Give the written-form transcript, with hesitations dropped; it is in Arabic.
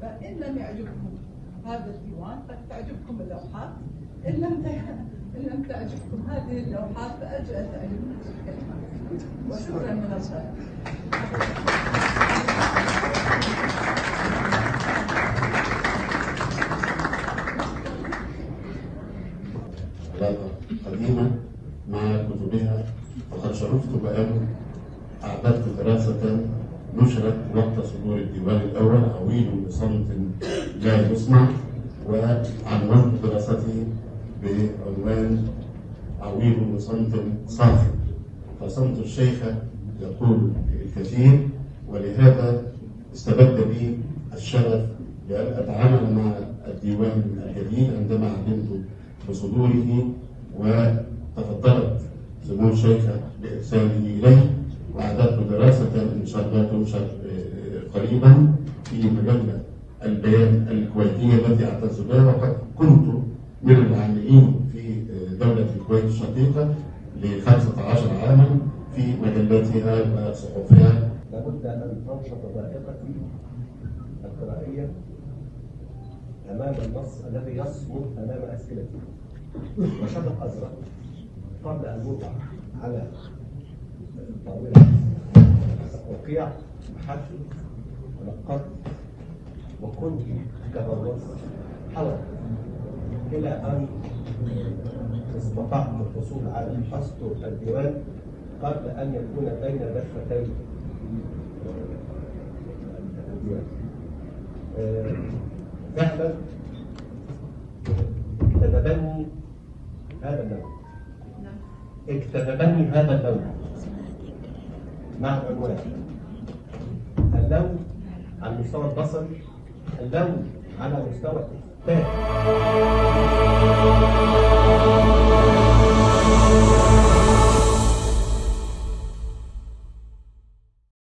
طيبة. إن لم يعجبكم هذا الديوان قد تعجبكم اللوحات، إن لم تعجبكم هذه اللوحات فأرجو أن تعجبكم الكلمات. وشكرا من الخير. علاقة قديمة مع كتبها، وقد شرفت بأن أعددت دراسة نشرت وقت صدور الديوان الأول عويل بصمت لا يسمع، وعنونت دراستي بعنوان عويل بصمت صافي. فصمت الشيخ يقول الكثير، ولهذا استبد بي الشرف بأن أتعامل مع الديوان الجديد عندما علمت بصدوره، وتفضلت سمو الشيخة بإرساله إليه، وأعددت دراسة إن شاء الله تنشر قريبا في مجلة البيان الكويتية التي أعتز بها، وقد كنت من العاملين في دولة الكويت الشقيقة ل15 عاما في مجلاتها وصحفها. لابد أن تنشط ذائقتي القرائية أمام النص الذي يصمد أمام أسئلتي، وشبك أزرق قبل أن يوضع على الطاولة وقيع حد ونقرت، وكنت كما النص حول إلى أن استطعت الحصول على أسطر الديوان قبل أن يكون بين دفتي الديوان. فعلا اكتذبني هذا اللون، اكتذبني هذا اللون مع عنوان اللون على المستوى البصري، اللون على مستوى الإثبات.